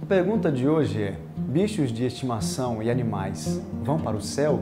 pergunta de hoje é: bichos de estimação e animais vão para o céu?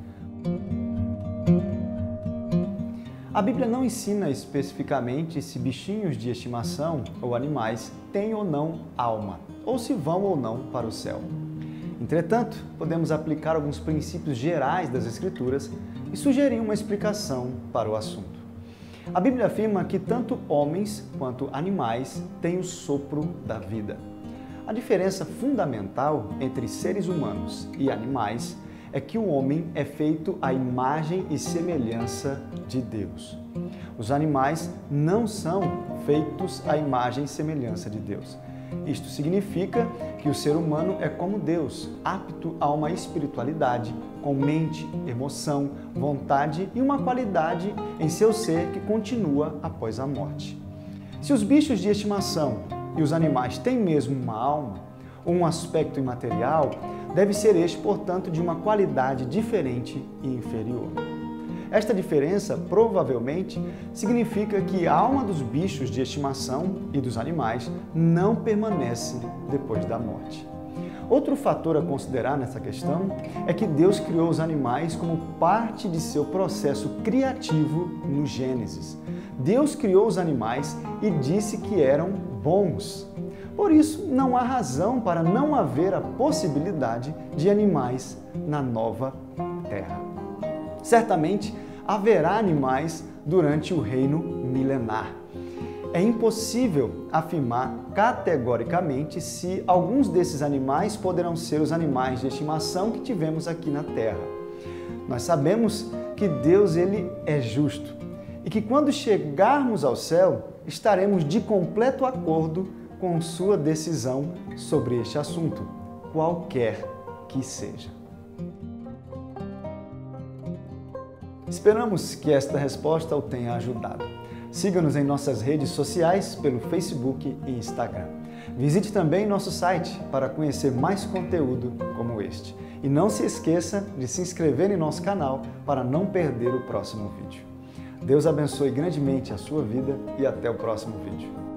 A Bíblia não ensina especificamente se bichinhos de estimação ou animais têm ou não alma, ou se vão ou não para o céu. Entretanto, podemos aplicar alguns princípios gerais das Escrituras e sugerir uma explicação para o assunto. A Bíblia afirma que tanto homens quanto animais têm o sopro da vida. A diferença fundamental entre seres humanos e animais é que o homem é feito à imagem e semelhança de Deus. Os animais não são feitos à imagem e semelhança de Deus. Isto significa que o ser humano é como Deus, apto a uma espiritualidade, com mente, emoção, vontade e uma qualidade em seu ser que continua após a morte. Se os bichos de estimação e os animais têm mesmo uma alma, ou um aspecto imaterial, deve ser este, portanto, de uma qualidade diferente e inferior. Esta diferença, provavelmente, significa que a alma dos bichos de estimação e dos animais não permanece depois da morte. Outro fator a considerar nessa questão é que Deus criou os animais como parte de seu processo criativo no Gênesis. Deus criou os animais e disse que eram bons. Por isso, não há razão para não haver a possibilidade de animais na nova terra. Certamente, haverá animais durante o reino milenar. É impossível afirmar categoricamente se alguns desses animais poderão ser os animais de estimação que tivemos aqui na Terra. Nós sabemos que Deus ele é justo e que quando chegarmos ao céu, estaremos de completo acordo com sua decisão sobre este assunto, qualquer que seja. Esperamos que esta resposta o tenha ajudado. Siga-nos em nossas redes sociais pelo Facebook e Instagram. Visite também nosso site para conhecer mais conteúdo como este. E não se esqueça de se inscrever em nosso canal para não perder o próximo vídeo. Deus abençoe grandemente a sua vida e até o próximo vídeo.